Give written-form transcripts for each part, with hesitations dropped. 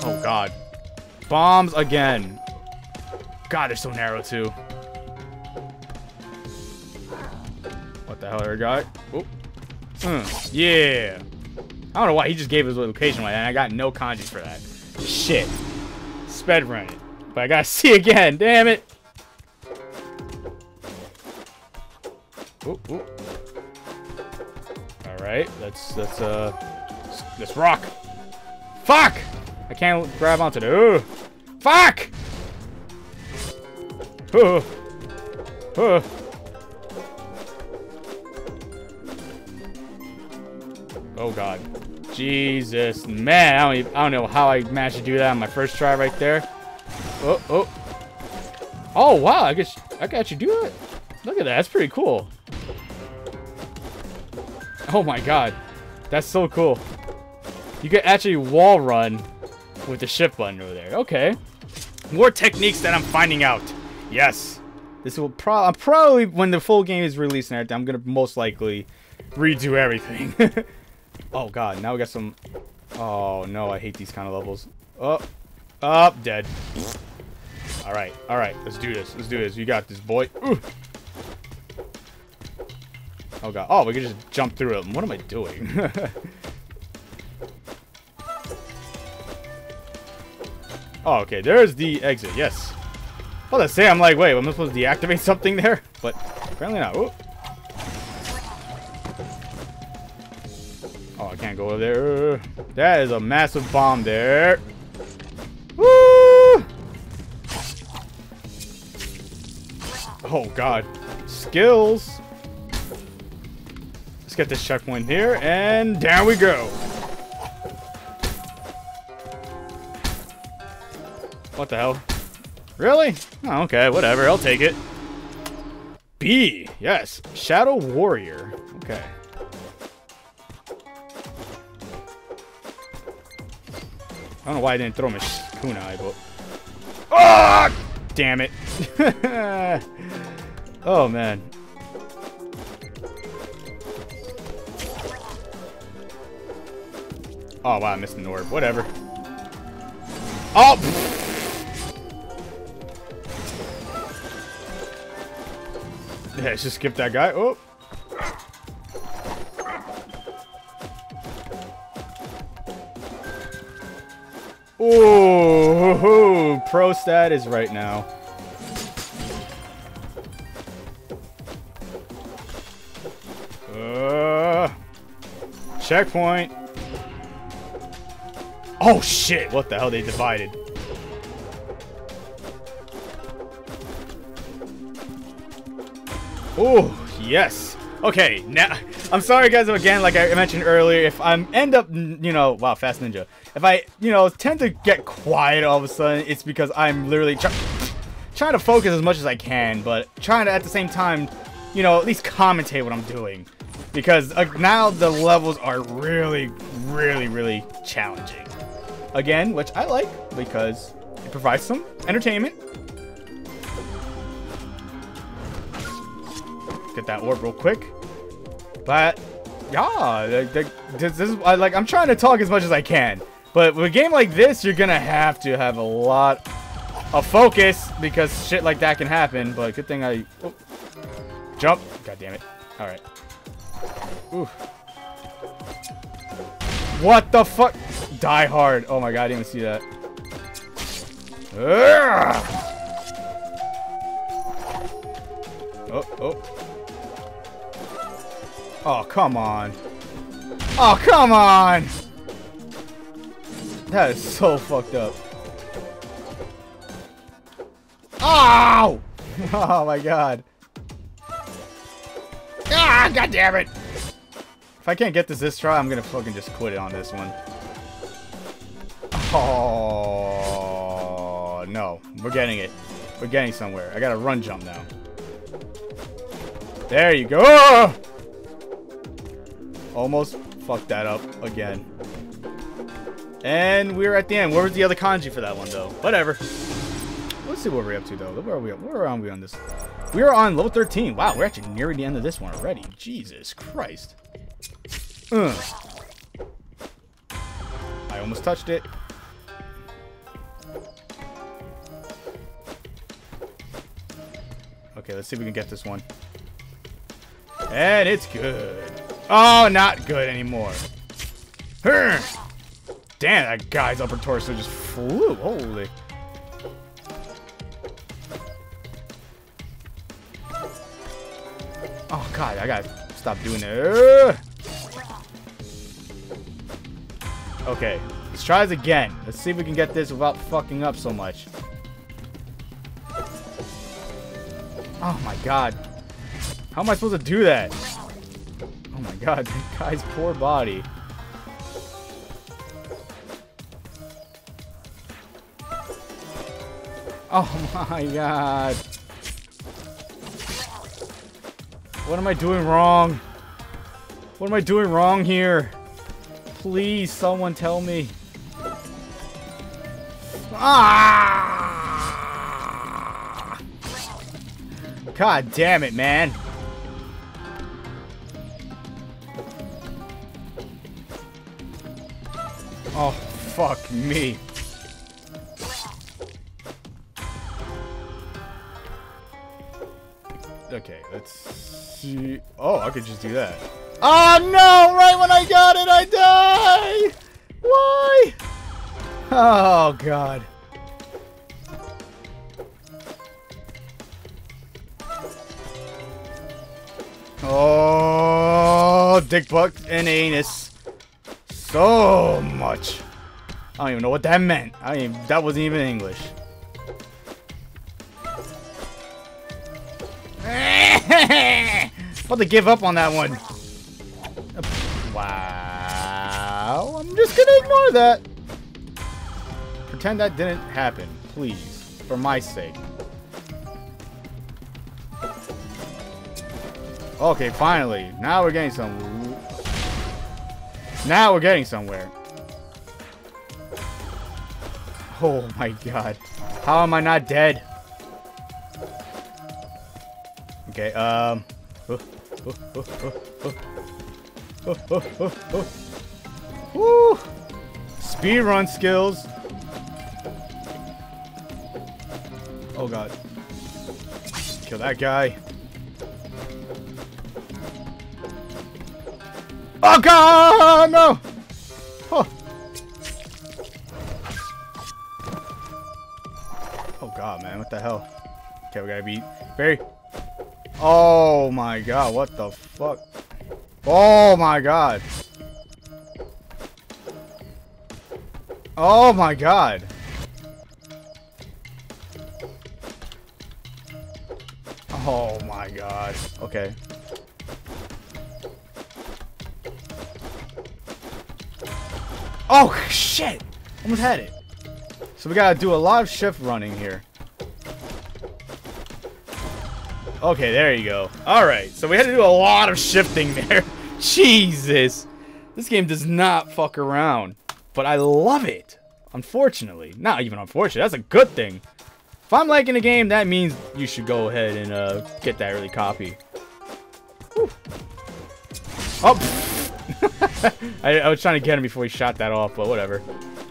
Oh, God. Bombs again. God, they're so narrow, too. What the hell, there, guy? Oh. Yeah. I don't know why he just gave his location like that, and I got no kanjis for that. Shit. Sped run it. But I gotta see again. Damn it. Ooh, ooh. Alright, let's rock. Fuck! I can't grab onto the. Fuck! Oh god. Jesus, man, I don't know how I managed to do that on my first try right there. Oh wow, I can actually do it. Look at that, that's pretty cool. Oh my god, that's so cool. You can actually wall run with the shift button over there. Okay, more techniques that I'm finding out. Yes, this will probably when the full game is released and everything, I'm gonna most likely redo everything. Oh god, now we got some. Oh no, I hate these kind of levels. Oh, dead. All right, let's do this. Let's do this. You got this, boy. Ooh. Oh god. Oh, we can just jump through them. What am I doing? Oh, okay. There's the exit. Yes. Well, let's say I'm like, wait, am I supposed to deactivate something there? But apparently not. Ooh. Oh, I can't go over there. That is a massive bomb there. Woo! Oh god. Skills. Let's get this checkpoint here, and down we go. What the hell? Really? Oh, okay, whatever. I'll take it. B. Yes. Shadow Warrior. Okay. I don't know why I didn't throw my kunai, but... Oh! Damn it. Oh, man. Oh, wow, I missed an orb. Whatever. Oh! Yeah, let's just skip that guy. Oh! Ooh, pro status right now. Checkpoint. Oh shit! What the hell? They divided. Oh yes. Okay. Now I'm sorry, guys. Again, like I mentioned earlier, if I'm end up, you know, wow, Fast Ninja. If I, you know, tend to get quiet all of a sudden, it's because I'm literally trying to focus as much as I can, but trying to at the same time, you know, at least commentate what I'm doing. Because now the levels are really, really, really challenging. Again, which I like because it provides some entertainment. Get that orb real quick. But yeah, this is like I'm trying to talk as much as I can. But with a game like this, you're gonna have to have a lot of focus because shit like that can happen. But good thing I jump. God damn it! All right. Ooh. What the fuck? Die hard. Oh my god, I didn't even see that. Oh. Oh, come on. Oh, come on. That is so fucked up. Ow! Oh my god. Ah, god damn it. If I can't get this try, I'm gonna fucking just quit it on this one. Oh no, we're getting it. We're getting somewhere. I got a run jump now. There you go. Almost fucked that up again. And we're at the end. Where was the other kanji for that one though? Whatever. Let's see what we're up to though. Where are we? Where are we on this? We are on level 13. Wow, we're actually nearing the end of this one already. Jesus Christ. I almost touched it. Okay, let's see if we can get this one. And it's good. Oh, not good anymore. Damn, that guy's upper torso just flew. Holy. Oh, God, I gotta stop doing it. Okay, let's try this again. Let's see if we can get this without fucking up so much. Oh, my God. How am I supposed to do that? Oh, my God, that guy's poor body. Oh, my God. What am I doing wrong? What am I doing wrong here? Please, someone tell me. Ah! God damn it, man. Oh, fuck me. Okay, let's see. Oh, I could just do that. Oh no! Right when I got it, I die! Why? Oh God. Oh, dick butt and anus. So much. I don't even know what that meant. That wasn't even English. About to give up on that one. Wow. I'm just gonna ignore that. Pretend that didn't happen, please. For my sake. Okay, finally. Now we're getting some. Now we're getting somewhere. Oh my God. How am I not dead? Okay, Woo! Speedrun skills. Oh God. Kill that guy. Oh God, no! Oh. Oh God, man, what the hell? Okay, we gotta be very... Oh my God, what the fuck? Oh my God. Oh my God. Oh my God. Okay. Oh shit! Almost had it. So we gotta do a lot of shift running here. Okay, there you go. Alright, so we had to do a lot of shifting there. Jesus. This game does not fuck around. But I love it. Unfortunately. Not even unfortunately. That's a good thing. If I'm liking a game, that means you should go ahead and get that early copy. Whew. Oh! I was trying to get him before he shot that off, but whatever.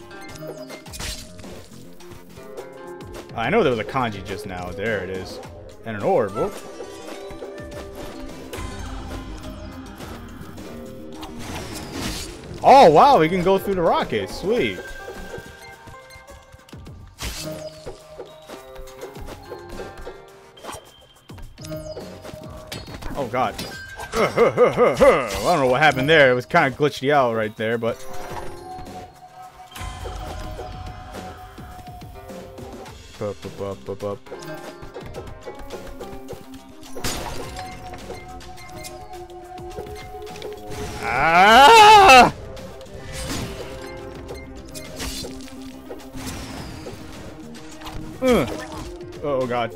I know there was a kanji just now. There it is. And an orb. Whoop. Oh, wow. We can go through the rockets. Sweet. Oh, God. I don't know what happened there. It was kind of glitchy out right there, but... Ah! Oh God.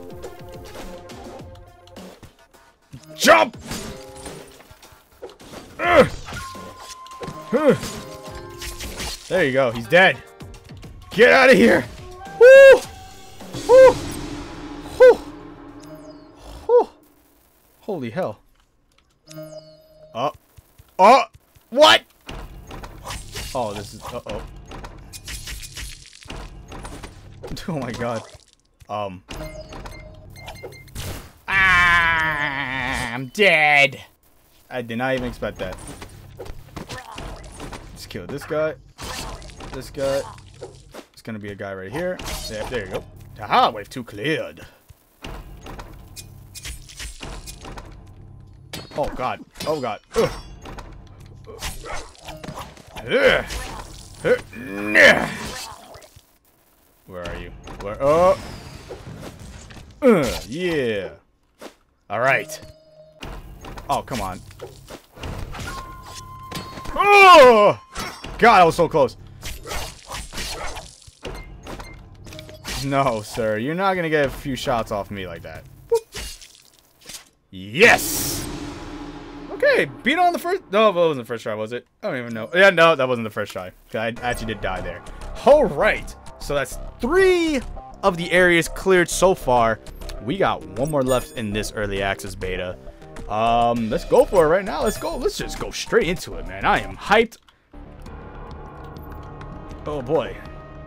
Jump! There you go. He's dead. Get out of here. Woo! Woo! Woo! Woo! Holy hell. Oh. Oh! What? Oh, this is... Uh-oh. Oh my God. Ah! I'm dead. I did not even expect that. Let's kill this guy. This guy. It's gonna be a guy right here. Yeah, there you go. Haha, wave 2 cleared. Oh god. Oh god. Ugh. Where are you? Where? Oh. Yeah. All right. Oh, come on. Oh! God, I was so close. No, sir. You're not gonna get a few shots off me like that. Whoop. Yes! Okay, beat on the first... No, that wasn't the first try, was it? I don't even know. Yeah, no, that wasn't the first try. I actually did die there. Alright. So that's 3 of the areas cleared so far. We got 1 more left in this early access beta. Let's go for it right now. Let's go. Let's just go straight into it, man. I am hyped. Oh, boy.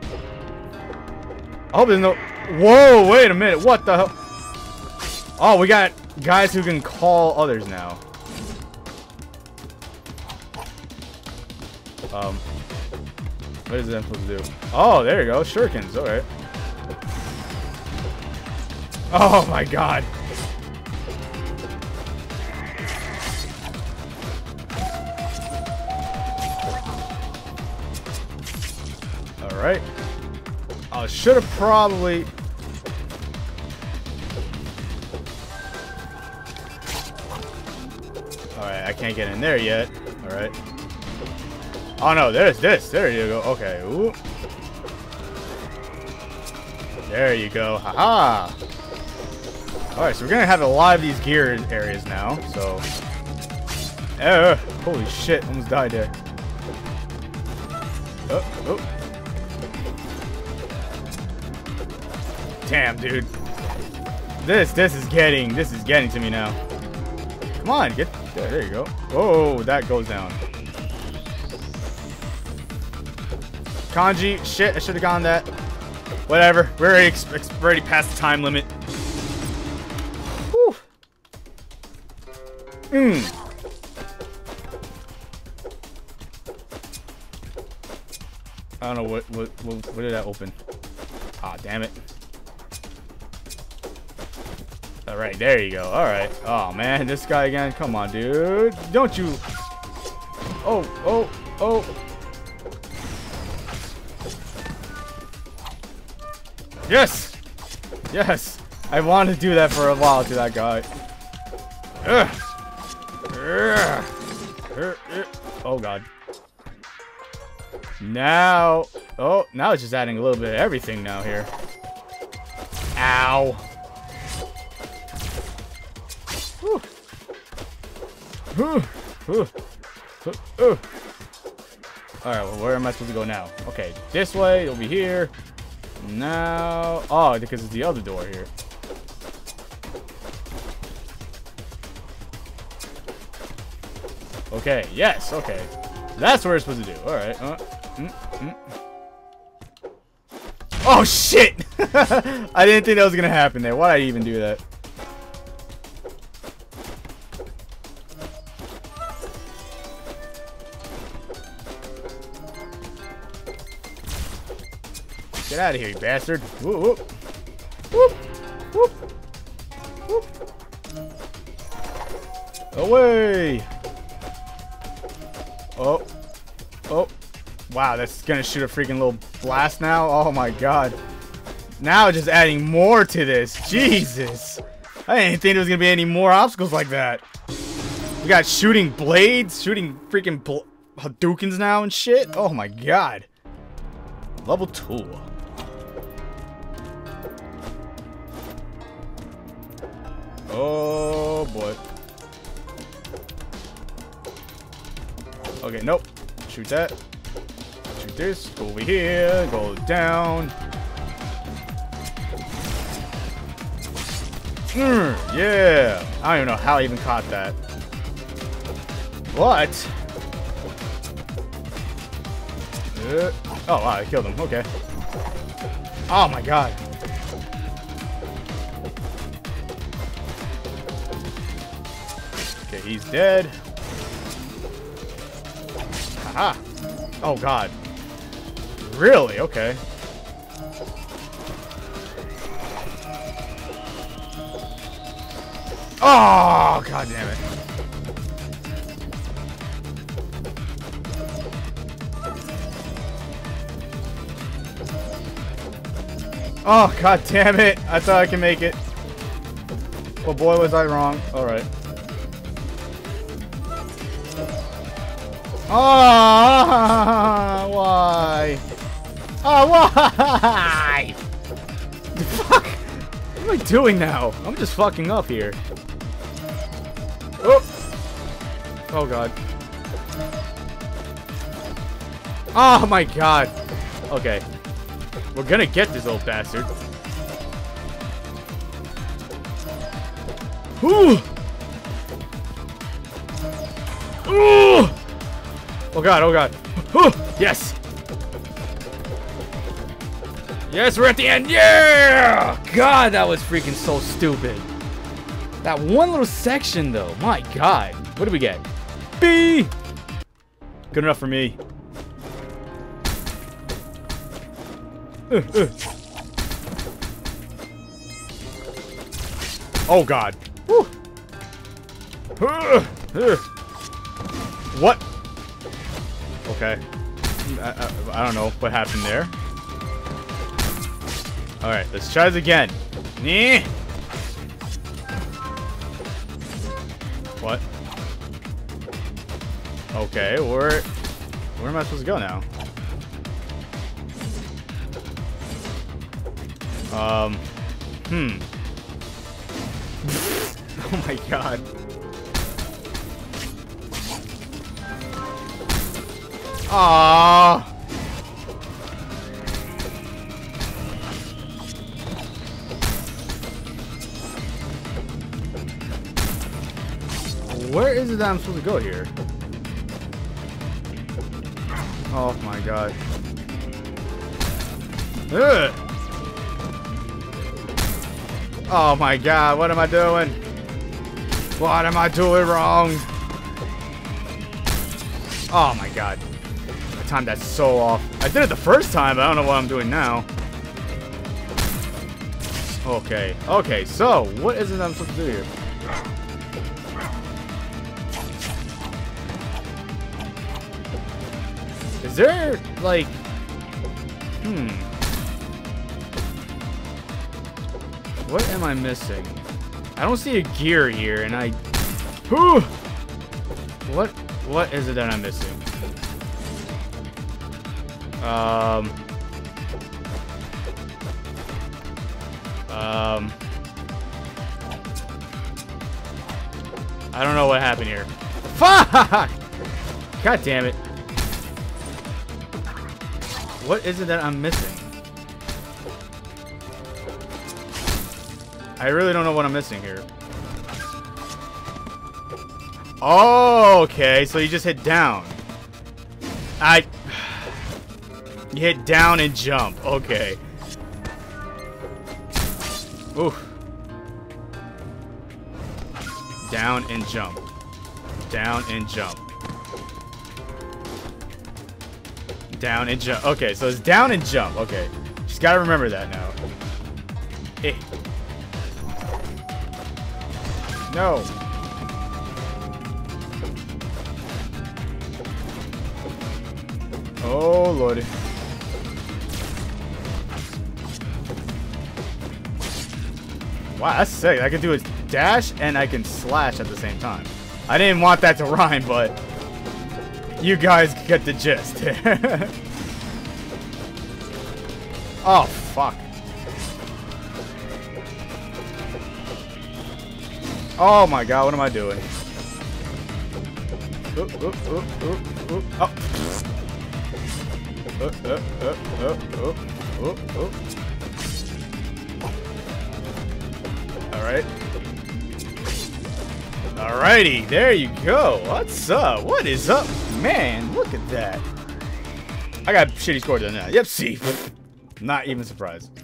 I hope there's no... Whoa, wait a minute. What the hell? Oh, we got guys who can call others now. What is that supposed to do? Oh, there you go. Shurikens. Alright. Oh, my God. Alright. I should have probably... Alright, I can't get in there yet. Alright. Oh no, there's this. There you go. Okay. Ooh. There you go. Haha. Alright, so we're gonna have a lot of these gear areas now. So. Holy shit. Almost died there. Oh. Damn, dude. This is getting to me now. Come on, get there you go. Oh, that goes down. Kanji, shit, I should have gone that. Whatever, we're already past the time limit. Whew. I don't know what did that open? Ah, damn it. Alright, there you go. Alright. Oh man, this guy again. Come on, dude. Don't you... Oh. Yes! Yes! I wanted to do that for a while to that guy. Oh god. Now... Oh, now it's just adding a little bit of everything now here. Ow. Alright, well, where am I supposed to go now? Okay, this way, over here. Now... Oh, because it's the other door here. Okay, yes, okay. That's what we're supposed to do. Alright. Oh, shit! I didn't think that was gonna happen there. Why'd I even do that? Get out of here, you bastard. Whoop, whoop. Whoop, whoop. Whoop. Away. Oh. Wow, that's gonna shoot a freaking little blast now. Oh my god. Now just adding more to this. Jesus. I didn't think there was gonna be any more obstacles like that. We got shooting blades, shooting freaking Hadoukens now and shit. Oh my god. Level 2. Oh boy. Okay, nope. Shoot that. Shoot this. Go over here. Go down. Yeah. I don't even know how I even caught that. What? Oh wow, I killed him. Okay. Oh my god. He's dead. Haha. Oh, God. Really? Okay. Oh, God damn it. Oh, God damn it. I thought I could make it. Well, boy, was I wrong. Alright. Oh, why? Oh, why? Fuck. What am I doing now? I'm just fucking up here. Oh. Oh, God. Oh, my God. Okay. We're gonna get this old bastard. Ooh! Ooh! Oh, God, oh, God. Ooh! Yes! Yes, we're at the end! Yeah! God, that was freaking so stupid. That one little section, though. My God. What do we get? B! Good enough for me. Oh, God. Woo. What? Okay. I don't know what happened there. Alright, let's try this again. What? Okay, where am I supposed to go now? Oh my God. Ah. Where is it that I'm supposed to go here? Oh my God. Ugh. Oh my God, what am I doing? What am I doing wrong? Oh my God. I timed that so off. I did it the first time, but I don't know what I'm doing now. Okay. Okay, so what is it I'm supposed to do here? Is there, like... What am I missing? I don't see a gear here, and I... Whew! What is it that I'm missing? I don't know what happened here. Fuck! God damn it. What is it that I'm missing? I really don't know what I'm missing here. Oh, okay. So you just hit down. You hit down and jump. Okay. Oof. Down and jump. Down and jump. Down and jump. Okay, so it's down and jump. Okay. Just gotta remember that now. Hey. No. Oh, Lordy. Wow, that's sick. I can do a dash and I can slash at the same time. I didn't want that to rhyme, but you guys get the gist. Oh, fuck. Oh my God, what am I doing? Oh. Alright. Alrighty, there you go. What's up? What is up? Man, look at that. I got shitty scores on that. Yep, see. Not even surprised.